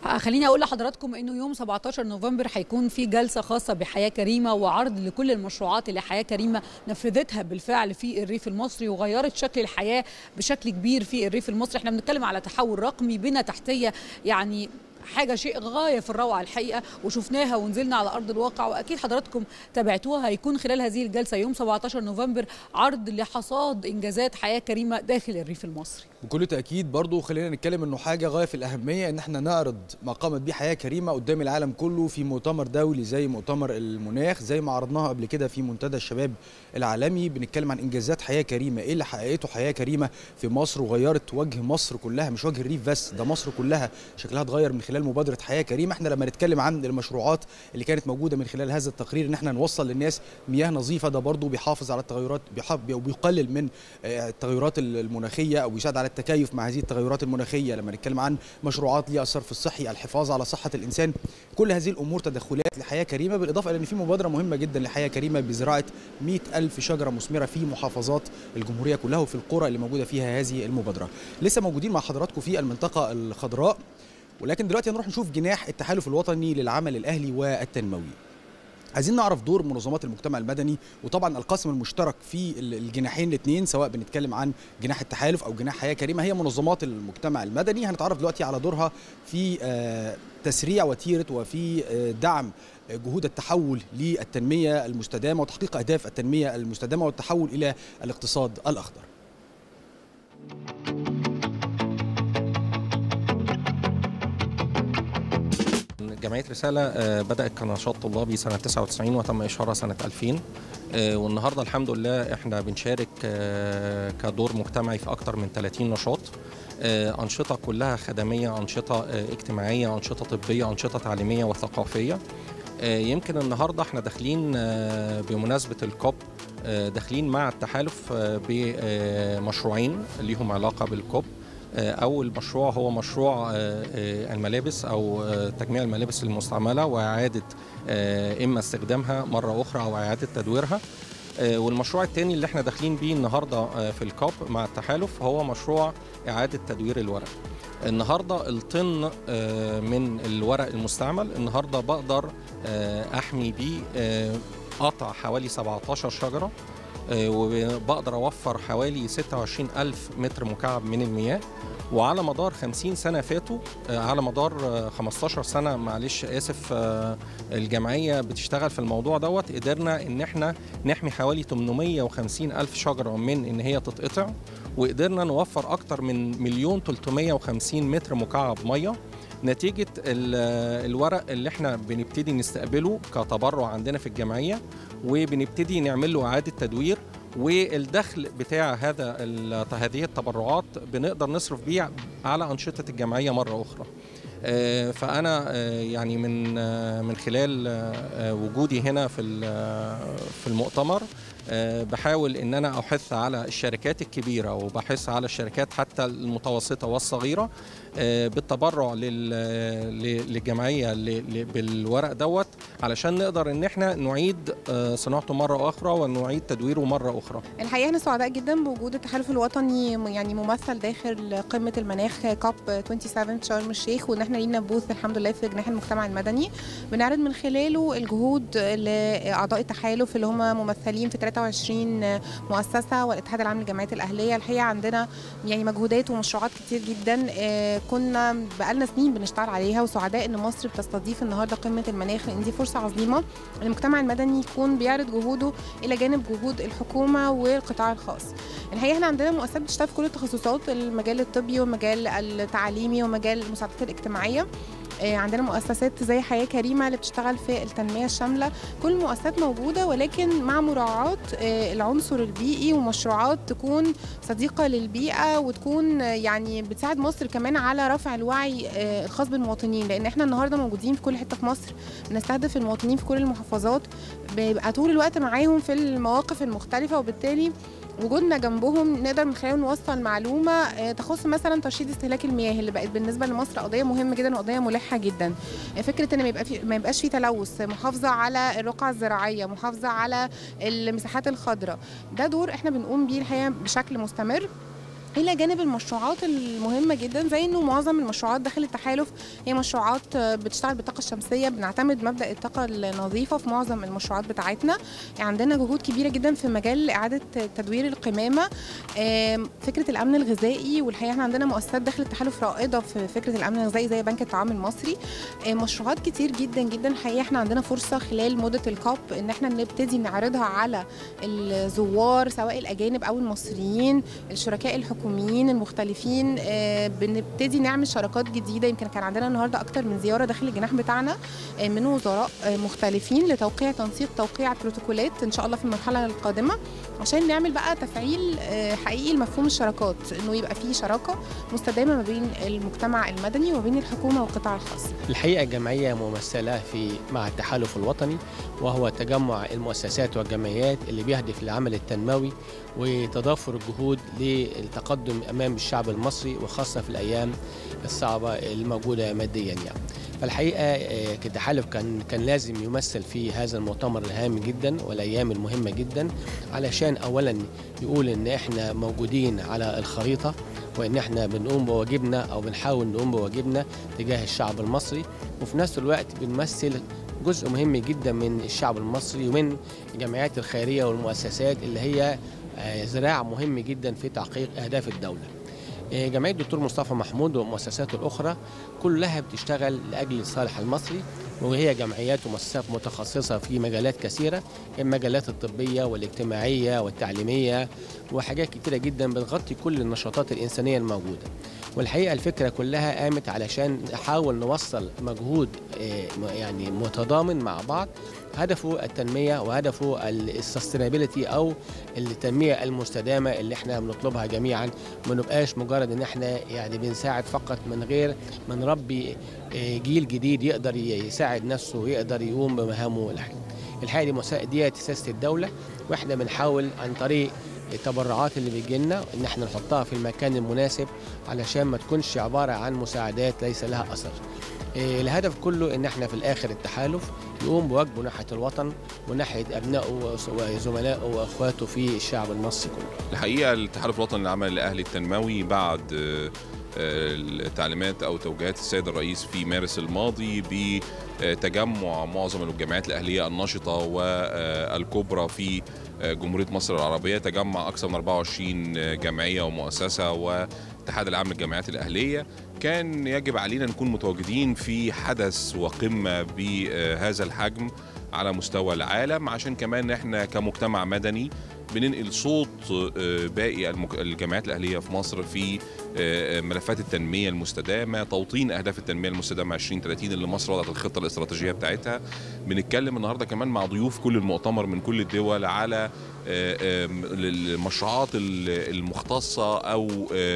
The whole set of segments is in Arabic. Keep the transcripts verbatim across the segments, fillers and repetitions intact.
خليني اقول لحضراتكم انه يوم سبعتاشر نوفمبر هيكون في جلسه خاصه بحياه كريمه وعرض لكل المشروعات اللي حياه كريمه نفذتها بالفعل في الريف المصري وغيرت شكل الحياه بشكل كبير في الريف المصري. احنا بنتكلم على تحول رقمي، بنى تحتيه، يعني حاجه شيء غايه في الروعه الحقيقه، وشفناها ونزلنا على ارض الواقع واكيد حضراتكم تابعتوها. هيكون خلال هذه الجلسه يوم سبعتاشر نوفمبر عرض لحصاد انجازات حياه كريمه داخل الريف المصري. بكل تاكيد برضو خلينا نتكلم انه حاجه غايه في الاهميه ان احنا نعرض ما قامت به حياه كريمه قدام العالم كله في مؤتمر دولي زي مؤتمر المناخ، زي ما عرضناها قبل كده في منتدى الشباب العالمي. بنتكلم عن انجازات حياه كريمه، ايه اللي حققته حياه كريمه في مصر وغيرت وجه مصر كلها، مش وجه الريف بس، ده مصر كلها شكلها اتغير من خلال مبادره حياه كريمه. احنا لما نتكلم عن المشروعات اللي كانت موجوده من خلال هذا التقرير ان احنا نوصل للناس مياه نظيفه، ده برضو بيحافظ على التغيرات، بيقلل من التغيرات المناخيه او يساعد على التكيف مع هذه التغيرات المناخيه. لما نتكلم عن مشروعات ليها اثر في الصحي، الحفاظ على صحه الانسان، كل هذه الامور تدخلات لحياه كريمه. بالاضافه الى ان في مبادره مهمه جدا لحياه كريمه بزراعه مئة ألف شجره مثمره في محافظات الجمهوريه كلها وفي القرى اللي موجوده فيها هذه المبادره. لسه موجودين مع حضراتكم في المنطقه الخضراء، ولكن دلوقتي هنروح نشوف جناح التحالف الوطني للعمل الاهلي والتنموي. عايزين نعرف دور منظمات المجتمع المدني وطبعا القاسم المشترك في الجناحين الاثنين، سواء بنتكلم عن جناح التحالف او جناح حياه كريمه، هي منظمات المجتمع المدني. هنتعرف دلوقتي على دورها في تسريع وتيره وفي دعم جهود التحول للتنميه المستدامه وتحقيق اهداف التنميه المستدامه والتحول الى الاقتصاد الاخضر. جمعية رسالة بدأت كنشاط طلابي سنة تسعة وتسعين وتم إشهارها سنة ألفين، والنهاردة الحمد لله احنا بنشارك كدور مجتمعي في أكثر من ثلاثين نشاط، أنشطة كلها خدمية، أنشطة اجتماعية، أنشطة طبية، أنشطة تعليمية وثقافية. يمكن النهاردة احنا داخلين بمناسبة الكوب، داخلين مع التحالف بمشروعين ليهم علاقة بالكوب. أول مشروع هو مشروع الملابس أو تجميع الملابس المستعملة وإعادة إما استخدامها مرة أخرى أو إعادة تدويرها. والمشروع الثاني اللي احنا داخلين بيه النهاردة في الكوب مع التحالف هو مشروع إعادة تدوير الورق. النهاردة الطن من الورق المستعمل النهاردة بقدر أحمي بيه قطع حوالي سبعتاشر شجرة، وبقدر أوفر حوالي ستة وعشرين ألف متر مكعب من المياه. وعلى مدار خمسين سنة فاتوا، على مدار خمستاشر سنة معلش آسف، الجمعية بتشتغل في الموضوع دوت، قدرنا إن احنا نحمي حوالي ثمانمائة وخمسين ألف شجرة من إن هي تتقطع، وقدرنا نوفر أكتر من مليون ثلاثمائة وخمسين متر مكعب مية نتيجة الورق اللي احنا بنبتدي نستقبله كتبرع عندنا في الجمعية، وبنبتدي نعمل له إعادة تدوير، والدخل بتاع هذا هذه التبرعات بنقدر نصرف بيه على أنشطة الجمعية مرة أخرى. فأنا يعني من من خلال وجودي هنا في في المؤتمر بحاول ان انا احث على الشركات الكبيره وبحث على الشركات حتى المتوسطه والصغيره بالتبرع للجمعيه بالورق دوت، علشان نقدر ان احنا نعيد صناعته مره اخرى ونعيد تدويره مره اخرى. الحقيقه احنا سعداء جدا بوجود التحالف الوطني يعني ممثل داخل قمه المناخ كوب سبعة وعشرين في شرم الشيخ، وان احنا لينا بوث الحمد لله في جناح المجتمع المدني بنعرض من خلاله الجهود لاعضاء التحالف اللي هم ممثلين في ثلاثة وعشرين مؤسسه والاتحاد العام للجمعيات الاهليه. الحقيقه عندنا يعني مجهودات ومشروعات كتير جدا كنا بقالنا سنين بنشتغل عليها، وسعداء ان مصر بتستضيف النهارده قمه المناخ، لان دي فرصه عظيمه المجتمع المدني يكون بيعرض جهوده الى جانب جهود الحكومه والقطاع الخاص. الحقيقه احنا عندنا مؤسسات بتشتغل في كل التخصصات، المجال الطبي والمجال التعليمي ومجال المساعدات الاجتماعيه. عندنا مؤسسات زي حياة كريمة اللي بتشتغل في التنمية الشاملة، كل المؤسسات موجودة ولكن مع مراعاة العنصر البيئي ومشروعات تكون صديقة للبيئة وتكون يعني بتساعد مصر كمان على رفع الوعي الخاص بالمواطنين، لأن احنا النهاردة موجودين في كل حتة في مصر، بنستهدف المواطنين في كل المحافظات، بيبقى طول الوقت معاهم في المواقف المختلفة، وبالتالي وجودنا جنبهم نقدر من خلاله نوصل معلومه تخص مثلا ترشيد استهلاك المياه اللي بقت بالنسبه لمصر قضيه مهمه جدا وقضيه ملحه جدا. فكره ان ما يبقى في ما يبقاش في تلوث، محافظه على الرقعه الزراعيه، محافظه على المساحات الخضراء، ده دور احنا بنقوم بيه الحقيقه بشكل مستمر. الى جانب المشروعات المهمه جدا، زي انه معظم المشروعات داخل التحالف هي مشروعات بتشتغل بالطاقه الشمسيه. بنعتمد مبدا الطاقه النظيفه في معظم المشروعات بتاعتنا. يعني عندنا جهود كبيره جدا في مجال اعاده تدوير القمامه، فكره الامن الغذائي، والحقيقه احنا عندنا مؤسسات داخل التحالف رائده في فكره الامن الغذائي زي بنك الطعام المصري. مشروعات كتير جدا جدا. الحقيقه احنا عندنا فرصه خلال مده الكاب ان احنا نبتدي نعرضها على الزوار سواء الاجانب او المصريين، الشركاء الحكوميين المختلفين. بنبتدي نعمل شراكات جديده. يمكن كان عندنا النهارده اكتر من زياره داخل الجناح بتاعنا من وزراء مختلفين لتوقيع تنسيق توقيع بروتوكولات ان شاء الله في المرحله القادمه، عشان نعمل بقى تفعيل حقيقي لمفهوم الشراكات، انه يبقى في شراكه مستدامه ما بين المجتمع المدني وما بين الحكومه والقطاع الخاص. الحقيقه الجمعيه ممثله في مع التحالف الوطني، وهو تجمع المؤسسات والجمعيات اللي بيهدف للعمل التنموي وتضافر الجهود للتقدم امام الشعب المصري، وخاصه في الايام الصعبه الموجوده ماديا يعني. فالحقيقه كتحالف كان كان لازم يمثل في هذا المؤتمر الهام جدا والايام المهمه جدا، علشان اولا يقول ان احنا موجودين على الخريطه، وان احنا بنقوم بواجبنا او بنحاول نقوم بواجبنا تجاه الشعب المصري، وفي نفس الوقت بنمثل جزء مهم جدا من الشعب المصري ومن الجمعيات الخيريه والمؤسسات اللي هي ذراع مهم جدا في تحقيق اهداف الدوله. جمعيه الدكتور مصطفى محمود والمؤسسات الاخرى كلها بتشتغل لاجل صالح المصري، وهي جمعيات ومؤسسات متخصصه في مجالات كثيره، المجالات الطبيه والاجتماعيه والتعليميه وحاجات كتيره جدا بتغطي كل النشاطات الانسانيه الموجوده. والحقيقه الفكره كلها قامت علشان نحاول نوصل مجهود يعني متضامن مع بعض، هدفه التنميه وهدفه السستينابيلتي او التنميه المستدامه اللي احنا بنطلبها جميعا. ما نبقاش مجرد ان احنا يعني بنساعد فقط من غير ما نربي جيل جديد يقدر يساعد نفسه ويقدر يقوم بمهامه. الحقيقه دي دي سياسه الدوله، واحنا بنحاول عن طريق التبرعات اللي بيجي لنا ان احنا نحطها في المكان المناسب علشان ما تكونش عباره عن مساعدات ليس لها اثر. الهدف كله ان احنا في الاخر التحالف يقوم بواجبه ناحيه الوطن وناحيه ابنائه وزملائه واخواته في الشعب المصري كله. الحقيقه التحالف الوطني للعمل الاهلي التنموي بعد التعليمات او توجيهات السيد الرئيس في مارس الماضي بتجمع معظم الجمعيات الاهليه النشطه والكبرى في جمهوريه مصر العربيه، تجمع اكثر من أربعة وعشرين جمعيه ومؤسسه والاتحاد العام للجمعيات الاهليه. كان يجب علينا نكون متواجدين في حدث وقمه بهذا الحجم على مستوى العالم، عشان كمان احنا كمجتمع مدني بننقل صوت باقي الجمعيات الأهلية في مصر في ملفات التنمية المستدامة، توطين أهداف التنمية المستدامة عشرين ثلاثين اللي مصر وضعت الخطة الاستراتيجية بتاعتها. بنتكلم النهاردة كمان مع ضيوف كل المؤتمر من كل الدول على المشروعات المختصة أو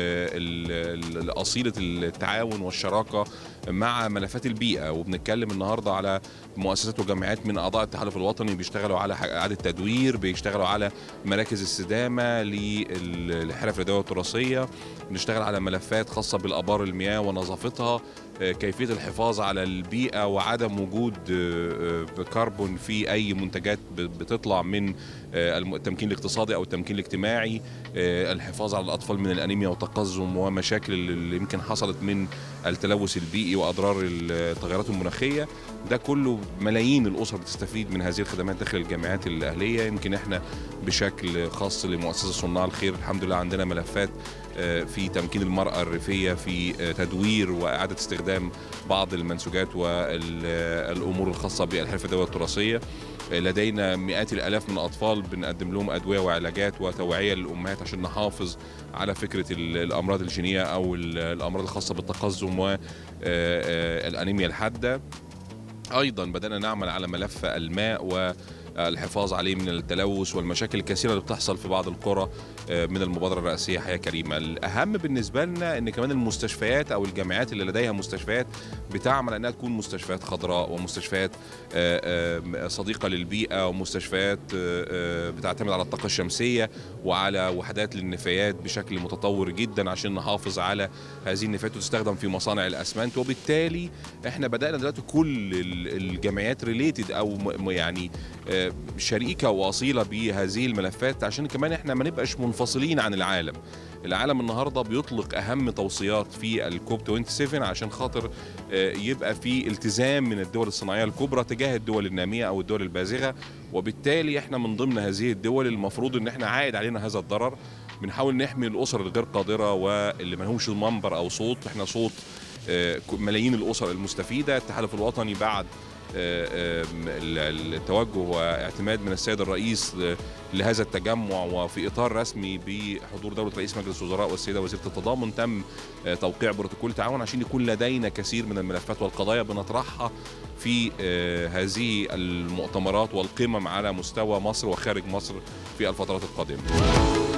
أصيلة التعاون والشراكة مع ملفات البيئة. وبنتكلم النهاردة على مؤسسات وجمعيات من أعضاء التحالف الوطني بيشتغلوا على إعادة تدوير، بيشتغلوا على مراكز استدامة للحرف اليدوية والتراثية، بنشتغل على ملفات خاصة بالآبار المياه ونظافتها، كيفية الحفاظ على البيئة وعدم وجود كربون في أي منتجات بتطلع من التمكين الاقتصادي أو التمكين الاجتماعي، الحفاظ على الأطفال من الأنيميا والتقزم ومشاكل اللي يمكن حصلت من التلوث البيئي وأضرار التغيرات المناخية. ده كله ملايين الأسر بتستفيد من هذه الخدمات داخل الجامعات الأهلية. يمكن احنا بشكل خاص لمؤسسة صناع الخير الحمد لله عندنا ملفات في تمكين المرأة الريفية في تدوير وإعادة استخدام بعض المنسوجات والأمور الخاصة بالحرف اليدوية والتراثية. لدينا مئات الآلاف من الأطفال بنقدم لهم أدوية وعلاجات وتوعية للأمهات عشان نحافظ على فكرة الأمراض الجينية أو الأمراض الخاصة بالتقزم والأنيميا الحادة. أيضا بدأنا نعمل على ملف الماء والحفاظ عليه من التلوث والمشاكل الكثيرة اللي بتحصل في بعض القرى من المبادرة الرئاسية حياة كريمة. الأهم بالنسبة لنا أن كمان المستشفيات أو الجامعات اللي لديها مستشفيات بتعمل أنها تكون مستشفيات خضراء ومستشفيات صديقة للبيئة ومستشفيات بتعتمد على الطاقة الشمسية وعلى وحدات للنفايات بشكل متطور جدا عشان نحافظ على هذه النفايات وتستخدم في مصانع الأسمنت. وبالتالي احنا بدأنا دلوقتي كل الجامعات ريليتد أو يعني شريكه واصيله بهذه الملفات، عشان كمان احنا ما نبقاش منفصلين عن العالم. العالم النهارده بيطلق اهم توصيات في الكوب سبعة وعشرين عشان خاطر يبقى في التزام من الدول الصناعيه الكبرى تجاه الدول الناميه او الدول البازغه، وبالتالي احنا من ضمن هذه الدول المفروض ان احنا عائد علينا هذا الضرر. بنحاول نحمي الاسر الغير قادره واللي ما لهمش منبر او صوت. احنا صوت ملايين الاسر المستفيده. التحالف الوطني بعد التوجه واعتماد من السيد الرئيس لهذا التجمع وفي اطار رسمي بحضور دوله رئيس مجلس الوزراء والسيده وزيره التضامن، تم توقيع بروتوكول تعاون عشان يكون لدينا كثير من الملفات والقضايا بنطرحها في هذه المؤتمرات والقمم على مستوى مصر وخارج مصر في الفترات القادمه.